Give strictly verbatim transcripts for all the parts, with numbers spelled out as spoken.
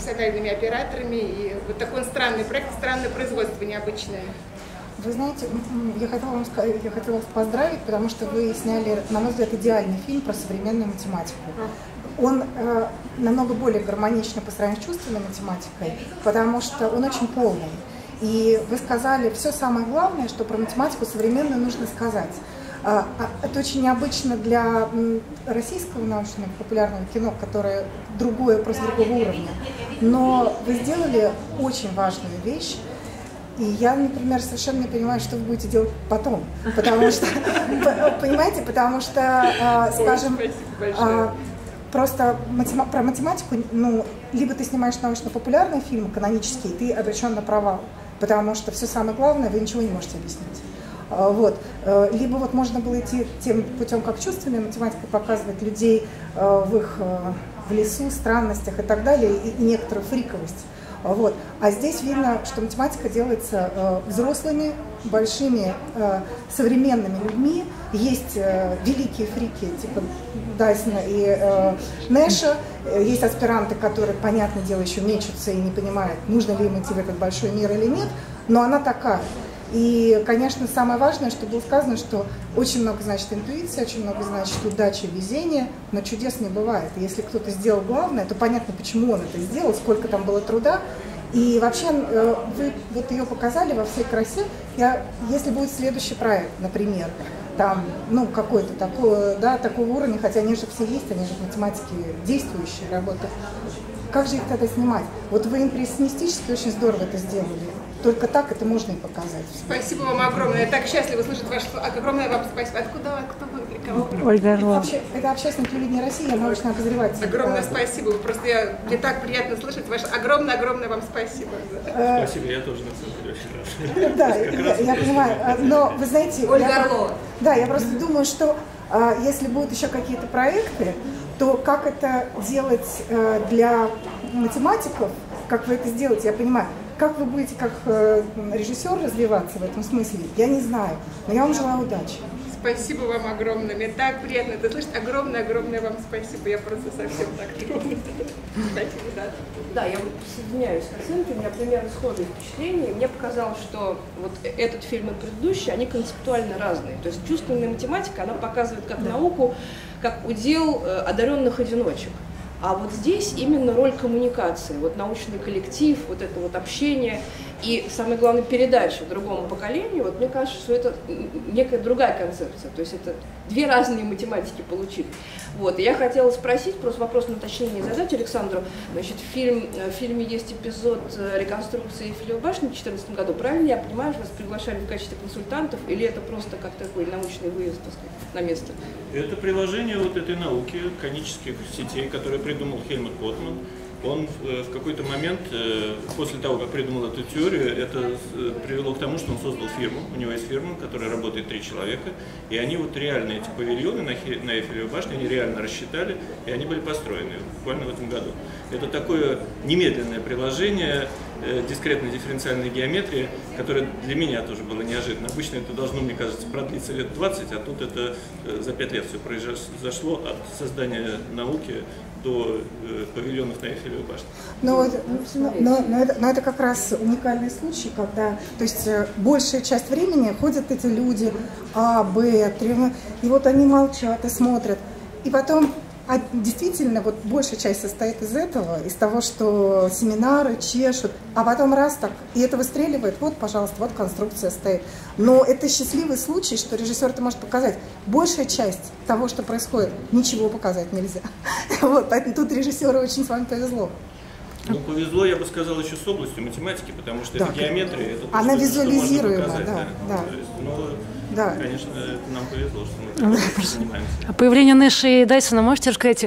профессиональными операторами, и вот такой странный проект, странное производство необычное. Вы знаете, я хотела, вам сказать, я хотела вас поздравить, потому что вы сняли, на мой взгляд, идеальный фильм про современную математику. Он э, намного более гармоничный по сравнению с чувственной математикой, потому что он очень полный. И вы сказали все самое главное, что про математику современную нужно сказать. Э, это очень необычно для российского научного популярного кино, которое другое, просто другого уровня. Но вы сделали очень важную вещь. И я, например, совершенно не понимаю, что вы будете делать потом, потому что, понимаете, потому что, скажем, просто про математику, ну, либо ты снимаешь научно-популярные фильмы, канонические, ты обречен на провал, потому что все самое главное вы ничего не можете объяснить. Вот. Либо вот можно было идти тем путем, как чувственная математика, показывать людей в их в лесу, странностях и так далее, и некоторую фриковость. Вот. А здесь видно, что математика делается э, взрослыми, большими, э, современными людьми. Есть э, великие фрики, типа Дайсона и э, Нэша. Есть аспиранты, которые, понятное дело, еще мечутся и не понимают, нужно ли им идти в этот большой мир или нет. Но она такая. И, конечно, самое важное, что было сказано, что очень много значит интуиция, очень много значит удача, везение, но чудес не бывает. И если кто-то сделал главное, то понятно, почему он это сделал, сколько там было труда. И вообще вы вот ее показали во всей красе. Я, если будет следующий проект, например, там, ну, какой-то такой, да, такого уровня, хотя они же все есть, они же в математике действующие работают. Как же их тогда снимать? Вот вы импрессионистически очень здорово это сделали. Только так это можно и показать. Спасибо вам огромное. Я так счастлива слышать ваше слово. Огромное вам спасибо. Откуда вы? Кто вы? Для кого? Ольга Орлова. Это, это общественное телевидение России, я научный обозреватель. Огромное спасибо. Просто я, мне так приятно слышать ваше огромное-огромное вам спасибо. Спасибо, я тоже на самом деле очень рад. Да, я, я понимаю. Но вы знаете, Ольга Орлова. Да, я просто думаю, что а, если будут еще какие-то проекты, то как это делать а, для математиков, как вы это сделаете, я понимаю. Как вы будете как э, режиссер развиваться в этом смысле, я не знаю, но я вам желаю удачи. Спасибо вам огромное, мне так приятно это слышать. Огромное-огромное вам спасибо, я просто совсем так тронута. Спасибо, да. Да, я вот присоединяюсь к оценке, у меня примерно схожие впечатления. Мне показалось, что вот этот фильм и предыдущий, они концептуально разные. То есть чувственная математика, она показывает как да. науку, как удел э, одаренных одиночек. А вот здесь именно роль коммуникации, вот научный коллектив, вот это вот общение и, самое главное, передача другому поколению, вот мне кажется, что это некая другая концепция, то есть это две разные математики получили. Вот, и я хотела спросить, просто вопрос на уточнение задать Александру, значит, в, фильм, в фильме есть эпизод реконструкции Эйфелевой башни в две тысячи четырнадцатом году, правильно я понимаю, что вас приглашали в качестве консультантов, или это просто как такой научный выезд, так сказать, на место? Это приложение вот этой науки, конических сетей, которые придумал Хельмут Готман. Он в какой-то момент, после того, как придумал эту теорию, это привело к тому, что он создал фирму. У него есть фирма, в которой работает три человека. И они вот реально, эти павильоны на Эйфелевой башне, они реально рассчитали, и они были построены буквально в этом году. Это такое немедленное приложение дискретной дифференциальной геометрии, которое для меня тоже было неожиданно. Обычно это должно, мне кажется, продлиться лет двадцать, а тут это за пять лет все произошло от создания науки до э, павильонов на Эйфелевой башне. Но, но, но, но, это, но это как раз уникальный случай, когда, то есть, большая часть времени ходят эти люди А, Б, три, и вот они молчат и смотрят. И потом, а действительно, вот большая часть состоит из этого, из того, что семинары чешут, а потом раз так, и это выстреливает, вот, пожалуйста, вот конструкция стоит. Но это счастливый случай, что режиссер это может показать. Большая часть того, что происходит, ничего показать нельзя. Вот, поэтому тут режиссеру очень с вами повезло. Ну, повезло, я бы сказал, еще с областью математики, потому что да, это геометрия. Это она то, визуализируема, что да. да. да. То есть, ну, да. Конечно, это нам повезло, что мы этим занимаемся. А появление Нэша и Дайсона, можете рассказать,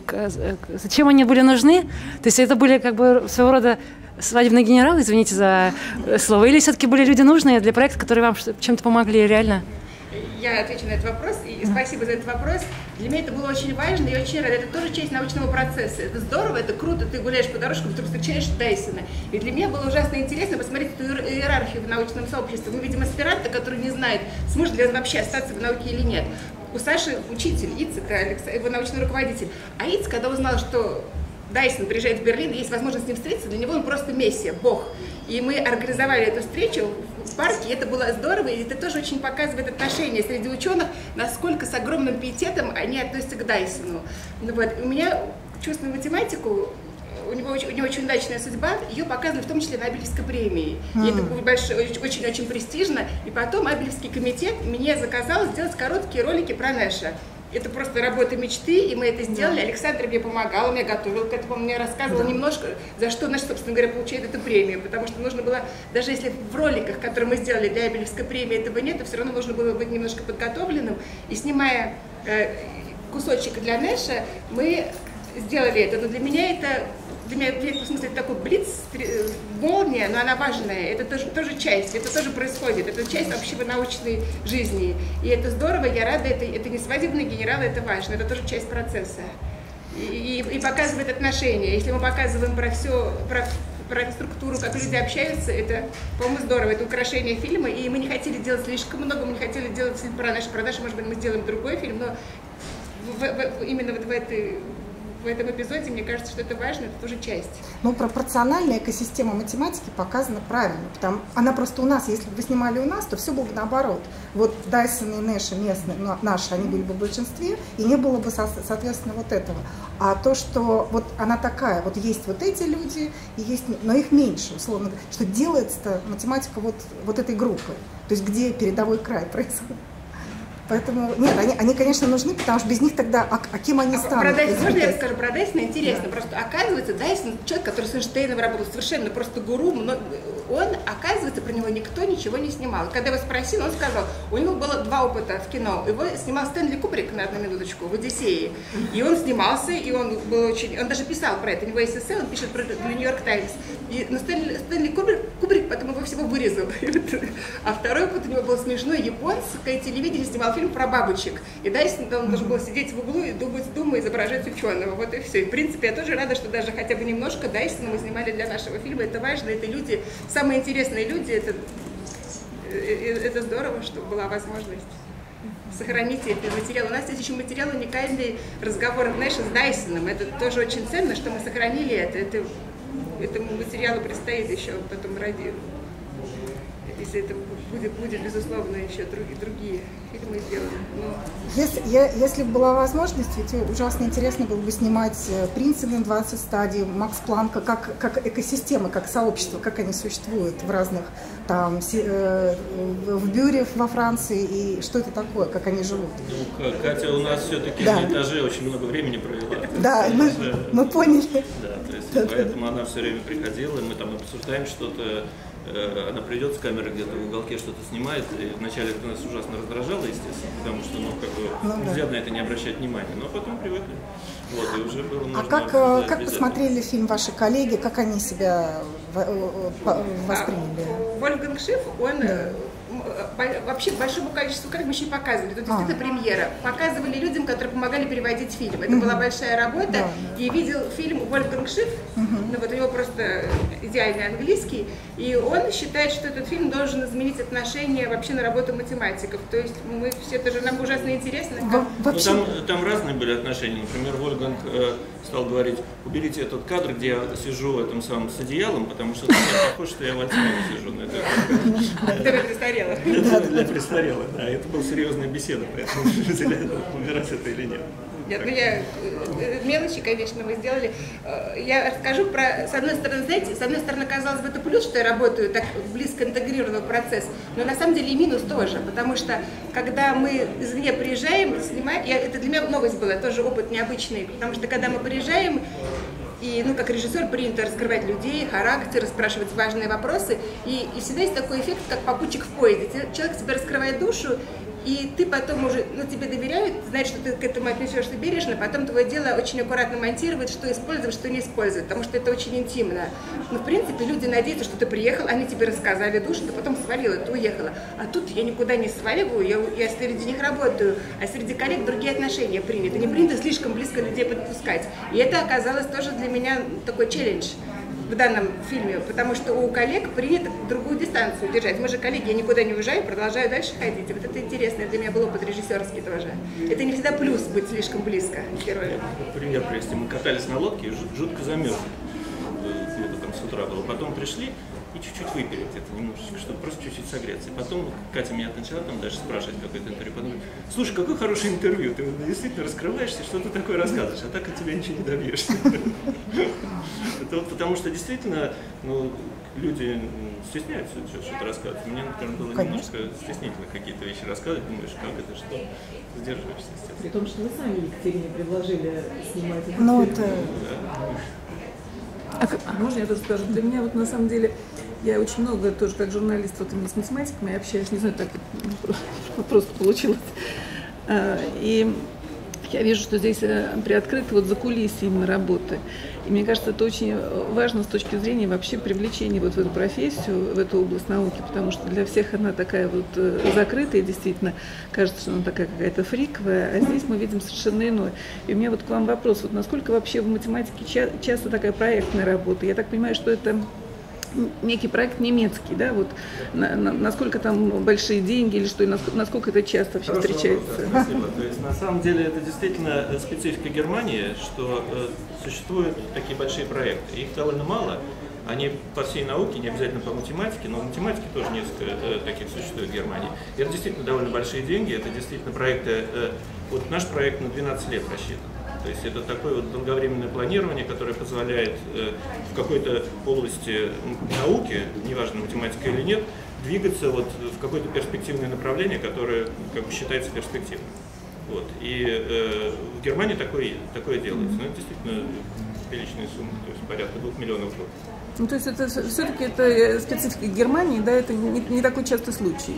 зачем они были нужны? То есть это были как бы своего рода свадебные генералы, извините за слово, или все-таки были люди нужные для проекта, которые вам чем-то помогли реально? Я отвечу на этот вопрос, и спасибо за этот вопрос. Для меня это было очень важно и очень рада. Это тоже часть научного процесса. Это здорово, это круто. Ты гуляешь по дорожкам, вдруг встречаешь Дайсона. И для меня было ужасно интересно посмотреть эту иерархию в научном сообществе. Мы видим аспиранта, который не знает, сможет ли он вообще остаться в науке или нет. У Саши учитель, Ицек, его научный руководитель. А Иц, когда узнал, что Дайсон приезжает в Берлин, есть возможность с ним встретиться, для него он просто мессия, бог. И мы организовали эту встречу в парке, и это было здорово, и это тоже очень показывает отношения среди ученых, насколько с огромным пиететом они относятся к Дайсону. Ну, вот. У меня чувственную математику, у него, у него очень удачная судьба, ее показывали в том числе на Абелевской премии. Mm. И это очень-очень престижно. И потом Абелевский комитет мне заказал сделать короткие ролики про Нэша. Это просто работа мечты, и мы это сделали. Да. Александр мне помогал, он меня готовил к этому, он мне рассказывал да. немножко, за что наш, собственно говоря, получает эту премию. Потому что нужно было, даже если в роликах, которые мы сделали для Абелевской премии, этого нет, то все равно нужно было быть немножко подготовленным. И снимая э, кусочек для Нэша, мы сделали это. Но для меня это, для меня, в смысле, это такой блиц, молния, но она важная. Это тоже, тоже часть, это тоже происходит. Это часть общего научной жизни. И это здорово, я рада, это, это не свадебный генерал, это важно, это тоже часть процесса. И, и, и показывает отношения. Если мы показываем про все, про, про структуру, как люди общаются, это, по-моему, здорово, это украшение фильма. И мы не хотели делать слишком много, мы не хотели делать фильм про наши продажи, может быть, мы сделаем другой фильм, но в, в, именно вот в этой... В этом эпизоде, мне кажется, что это важно, это тоже часть. Ну, пропорциональная экосистема математики показана правильно, потому она просто у нас, если бы вы снимали у нас, то все было бы наоборот. Вот Дайсон и Нэши местные, наши, они были бы в большинстве, и не было бы, соответственно, вот этого. А то, что вот она такая, вот есть вот эти люди, и есть, но их меньше, условно говоря, что делается математика вот, вот этой группы, то есть где передовой край происходит. Поэтому, нет, они, они, конечно, нужны, потому что без них тогда, а, а кем они станут? Про Дайсона, можно я расскажу про Дайсона? Интересно, да. Просто оказывается, Дайсон, человек, который с Эйнштейном работал, совершенно просто гуру, но он, оказывается, про него никто ничего не снимал. Когда его спросил, он сказал, у него было два опыта в кино. Его снимал Стэнли Кубрик на одну минуточку в «Одиссее». И он снимался, и он был очень, он даже писал про это, у него есть эссе, он пишет про это для «Нью-Йорк Таймс». И, но Стэнли, Стэнли Кубрик, Кубрик потом его всего вырезал. А второй опыт у него был смешной, японское телевидение снимал фильм про бабочек. И Дайсон он должен был сидеть в углу и думать, думая, изображать ученого. Вот и все. И в принципе, я тоже рада, что даже хотя бы немножко Дайсона мы снимали для нашего фильма. Это важно, это люди, самые интересные люди, это, это здорово, что была возможность сохранить эти материалы. У нас есть еще материал уникальный, разговор Нэша с Дайсоном. Это тоже очень ценно, что мы сохранили это. это Этому материалу предстоит еще потом ради, если это будет, будет безусловно, еще другие, другие фильмы сделаны. Но... Если, я, если бы была возможность, ведь ужасно интересно было бы снимать Принципы двадцать стадий, Макс Планка, как, как экосистемы, как сообщества, как они существуют в разных, там, э, в Бюре во Франции, и что это такое, как они живут. Ну, Катя у нас все-таки да. на этаже очень много времени провела. Да, мы, это, мы поняли. Да, то есть, да, поэтому да. она все время приходила, мы там обсуждаем что-то. Она придет с камеры где-то в уголке, что-то снимает, и вначале это нас ужасно раздражало, естественно, потому что, ну, как бы, ну, нельзя да. на это не обращать внимания, но потом привыкли. Вот, и уже было а как, как посмотрели фильм ваши коллеги, как они себя восприняли? А, Вольфганг Шиф, он... Да. Вообще большому количеству коллег мы еще не показывали. Тут действительно а. премьера. Показывали людям, которые помогали переводить фильм. Это угу. была большая работа. Да, да. И видел фильм Вольфганг Шиф, угу. ну вот у него просто идеальный английский. И он считает, что этот фильм должен изменить отношение вообще на работу математиков. То есть мы все это же нам ужасно интересно. Как... Ну, там, там разные были отношения. Например, Вольфганг э, стал говорить, уберите этот кадр, где я сижу в этом самом с одеялом, потому что я похож, что я в Альцгеймере сижу. Это престарелых. Это для престарелых, да. Это была серьезная беседа, поэтому убирать это или нет. Нет, ну я, мелочи, конечно, мы сделали. Я расскажу про, с одной стороны, знаете, с одной стороны, казалось бы, это плюс, что я работаю так близко интегрированно в процесс, но на самом деле и минус тоже, потому что, когда мы извне приезжаем, снимаем, я, это для меня новость была, тоже опыт необычный, потому что, когда мы приезжаем, и, ну, как режиссер принято раскрывать людей, характер, спрашивать важные вопросы, и, и всегда есть такой эффект, как попутчик в поезде. Человек тебе раскрывает душу, и ты потом уже, ну, тебе доверяют, знаешь, что ты к этому отнесешься бережно, потом твое дело очень аккуратно монтировать, что использовать, что не использовать, потому что это очень интимно. Но, в принципе, люди надеются, что ты приехал, они тебе рассказали душу, ты потом свалила, ты уехала. А тут я никуда не сваливаю, я, я среди них работаю, а среди коллег другие отношения приняты. Не принято слишком близко людей подпускать. И это оказалось тоже для меня такой челлендж. в данном фильме, потому что у коллег принято другую дистанцию держать. Мы же коллеги, я никуда не уезжаю, продолжаю дальше ходить. И вот это интересно, для меня был опыт режиссерский тоже. Это не всегда плюс быть слишком близко к герою. Пример привести. Мы катались на лодке и жутко замерзли. Где-то там с утра было. Потом пришли и чуть-чуть выпили где-то немножечко, чтобы просто чуть-чуть согреться. И потом Катя меня начала там даже спрашивать какое-то интервью. Потом говорит: слушай, какое хорошее интервью, ты действительно раскрываешься, что ты такое рассказываешь, а так от тебя ничего не добьешься. Это вот потому что действительно, ну, люди стесняются что-то рассказывать. Мне, например, было немножко стеснительно какие-то вещи рассказывать, думаешь, как это, что, сдерживаешься, естественно. При том, что вы сами Екатерине предложили снимать этот Ну, фильм. это... А можно я тоже скажу? Для меня вот на самом деле, я очень много тоже как журналист, вот именно с математиками я общаюсь, не знаю, так просто получилось. И я вижу, что здесь приоткрыты вот закулисье именно работы. И мне кажется, это очень важно с точки зрения вообще привлечения вот в эту профессию, в эту область науки, потому что для всех она такая вот закрытая, действительно, кажется, что она такая какая-то фриковая, а здесь мы видим совершенно иное. И у меня вот к вам вопрос, вот насколько вообще в математике ча- часто такая проектная работа? Я так понимаю, что это некий проект немецкий, да, вот на, на, насколько там большие деньги или что, и насколько, насколько это часто вообще Хороший встречается? вопрос, да, спасибо. То есть на самом деле это действительно специфика Германии, что э, существуют такие большие проекты. Их довольно мало, они по всей науке, не обязательно по математике, но в математике тоже несколько э, таких существует в Германии. И это действительно довольно большие деньги, это действительно проекты, э, вот наш проект на двенадцать лет рассчитан. То есть это такое вот долговременное планирование, которое позволяет э, в какой-то области науки, неважно, математика или нет, двигаться вот в какое-то перспективное направление, которое как бы считается перспективным. Вот. И э, в Германии такое, такое делается. Но это действительно приличные суммы, то есть порядка двух миллионов долларов. Ну, то есть это все-таки это специфика Германии, да, это не, не такой частый случай.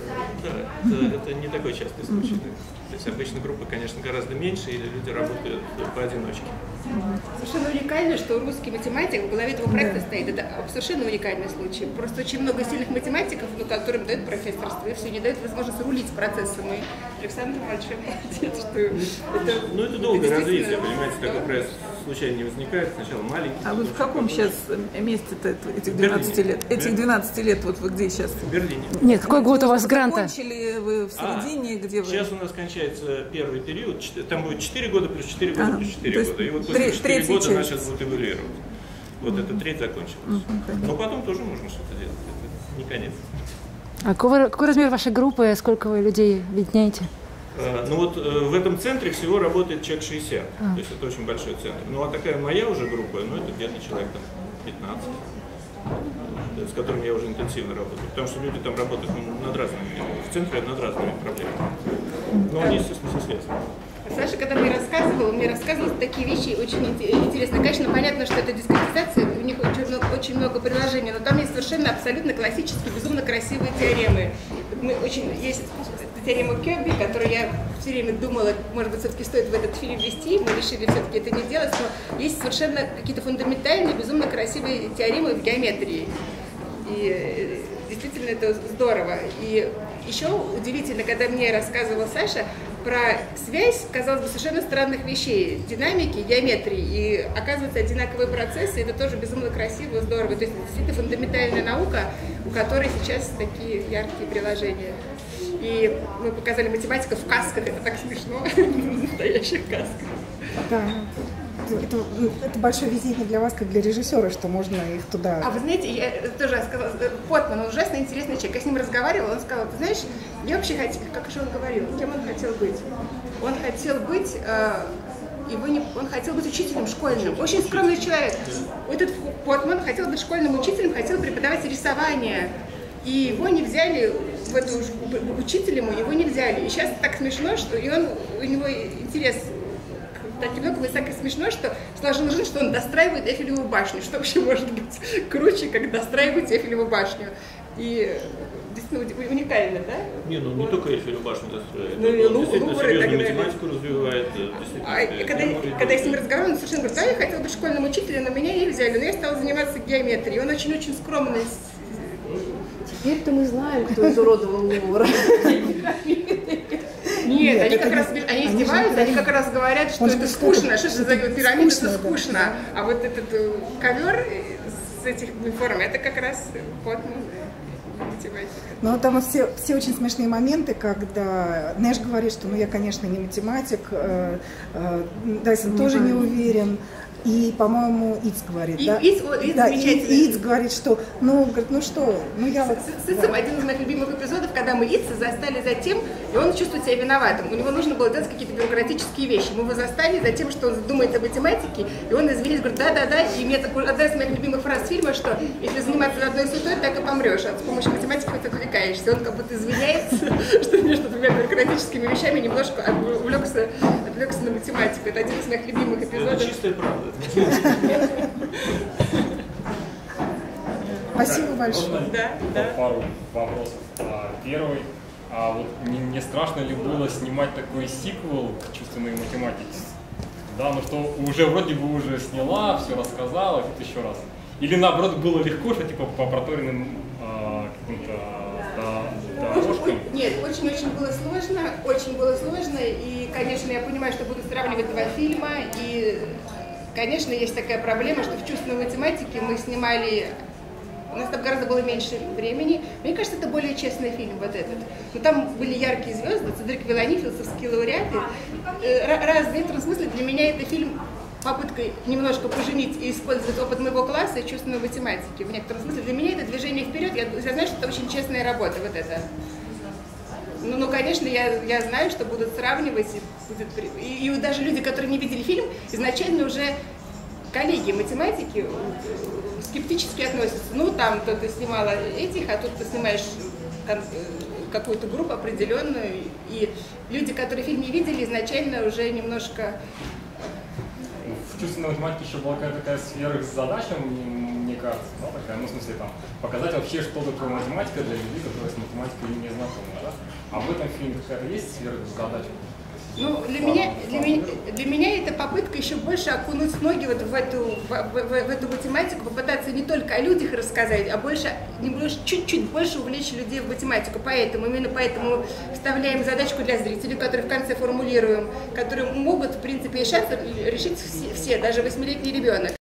Да, это, это не такой частый случай. То есть обычно группы, конечно, гораздо меньше, или люди работают поодиночке. Совершенно уникально, что русский математик в голове этого проекта да. стоит. Это совершенно уникальный случай. Просто очень много сильных математиков, ну, которым дают профессорство, и все не дают возможность рулить процессом. И Александр большой молодец, что это... Ну, это долгое развитие, понимаете, такой проект случайно не возникает. Сначала маленький. А вы в каком сейчас месте этих двенадцати лет? Этих двенадцати лет, вот вы где сейчас? В Берлине. Нет, какой год у вас гранта? Закончили вы в середине, а, где вы? Сейчас у нас кончается первый период, там будет четыре года плюс четыре года а, плюс четыре года. И вот после четырех года нас сейчас будут эвалюировать. Вот mm-hmm. эта треть закончилась. Mm-hmm. Но потом тоже можно что-то делать. Это не конец. А какой, какой размер вашей группы? Сколько вы людей объединяете? А, ну вот э, в этом центре всего работает человек шестьдесят. А. То есть это очень большой центр. Ну а такая моя уже группа, ну это где-то человек там пятнадцать. С которыми я уже интенсивно работаю, потому что люди там работают над разными, в центре над разными проблемами. Но они, естественно, все связаны. Саша, когда мне рассказывал, мне рассказывал такие вещи очень интересные. Конечно, понятно, что это дискретизация, у них очень много, очень много приложений, но там есть совершенно абсолютно классические, безумно красивые теоремы. Мы очень, есть теорема Кёбби, которую я все время думала, может быть, все-таки стоит в этот фильм ввести, мы решили все-таки это не делать, но есть совершенно какие-то фундаментальные, безумно красивые теоремы в геометрии. И действительно это здорово. И еще удивительно, когда мне рассказывал Саша про связь, казалось бы, совершенно странных вещей, динамики, геометрии, и оказывается одинаковые процессы, это тоже безумно красиво, здорово. То есть это действительно фундаментальная наука, у которой сейчас такие яркие приложения. И мы показали математиков в касках, это так смешно, в настоящих касках. Да. Это, это большое везение для вас, как для режиссера, что можно их туда... А вы знаете, я тоже сказала, Потман, он ужасно интересный человек. Я с ним разговаривала, он сказал, ты знаешь, я вообще хотел, как же он говорил, кем он хотел быть? Он хотел быть, э, его не, он хотел быть учителем школьным, очень скромный человек. Этот Потман хотел быть школьным учителем, хотел преподавать рисование. И его не взяли, в эту учителем его не взяли. И сейчас так смешно, что и он, у него интерес так немного высоко смешно, что сложил жизнь, что он достраивает Эйфелеву башню. Что вообще может быть круче, как достраивать Эйфелеву башню? И действительно уникально, да? Не, ну не только Эйфелеву башню достраивает, ну, он ну, действительно ну, серьезную математику развивает. А, когда, когда я с ним разговаривала, он совершенно говорит, да, я хотела быть школьным учителем, но меня не взяли, но я стала заниматься геометрией. Он очень-очень скромный. Теперь-то мы знаем, кто изуродовал Лувр. Нет, они как раз они издеваются, они как раз говорят, что это скучно, что это за пирамида, это скучно. А вот этот ковер с этих форм, это как раз Котман. Ну, там все, все очень смешные моменты, когда Нэш говорит, что ну я, конечно, не математик, э, э, Дайсон тоже не уверен. И, по-моему, Итс говорит, и, да? Итс, Итс да, Итс говорит, что, ну, говорит, ну что, ну я вот... С, с, да. Один из моих любимых эпизодов, когда мы Итса застали за тем, и он чувствует себя виноватым. У него нужно было делать какие-то бюрократические вещи. Мы его застали за тем, что он думает о математике, и он извинился, говорит, да-да-да, и мне такой, одна из моих любимых фраз фильма, что если заниматься одной суетой, так и помрешь, а с помощью математики хоть отвлекаешься. Он как будто извиняется, что между двумя бюрократическими вещами немножко увлекся, отвлекся на математику. Это один из моих любимых эпизодов. Это чистая правда. Спасибо большое. Да, да. Пару вопросов. Первый. А вот не, не страшно ли было снимать такой сиквел к чувственной математике? Да, ну что уже вроде бы уже сняла, все рассказала, тут еще раз. Или наоборот было легко, что типа по проторенным э, каким-то да, дорожкам? Нет, очень-очень было сложно, очень было сложно, и, конечно, я понимаю, что буду сравнивать два фильма, и, конечно, есть такая проблема, что в чувственной математике мы снимали, у нас там гораздо было меньше времени, мне кажется, это более честный фильм, вот этот. Но там были яркие звезды, Цедрик Виллани, философские лауреаты, раз в некотором смысле для меня это фильм попыткой немножко поженить и использовать опыт моего класса и чувственной математики. В некотором смысле для меня это движение вперед. Я, я знаю, что это очень честная работа, вот это. Ну, ну конечно, я, я знаю, что будут сравнивать, и, будет, и, и даже люди, которые не видели фильм, изначально уже коллеги математики скептически относятся. Ну, там то ты снимала этих, а тут ты снимаешь какую-то группу определенную. И люди, которые фильм не видели, изначально уже немножко... В чувственной математике еще была какая-то такая сверхзадача, мне, мне кажется, да, такая, ну, в смысле, там, показать вообще, что такое математика для людей, которые с математикой не знакомы, да? А в этом фильме какая-то есть сверхзадача? Ну, для меня, для, меня, для меня это попытка еще больше окунуть ноги вот в, эту, в, в, в эту математику, попытаться не только о людях рассказать, а больше, чуть-чуть больше увлечь людей в математику. Поэтому, именно поэтому вставляем задачку для зрителей, которую в конце формулируем, которые могут, в принципе, решать, решить все, все, даже восьмилетний ребенок.